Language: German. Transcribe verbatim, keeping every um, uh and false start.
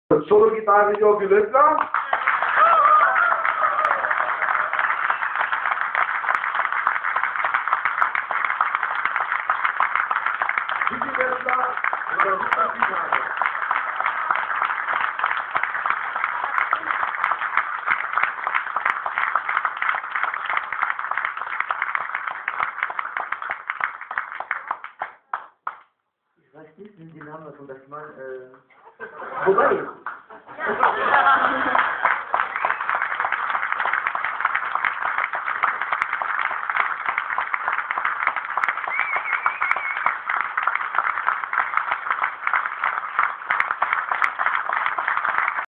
Solo-Gitarre Jogi Löffler. Vicky Löffler und der Gitarre. Ich weiß nicht, wie die Namen von das Mann, äh, wobei,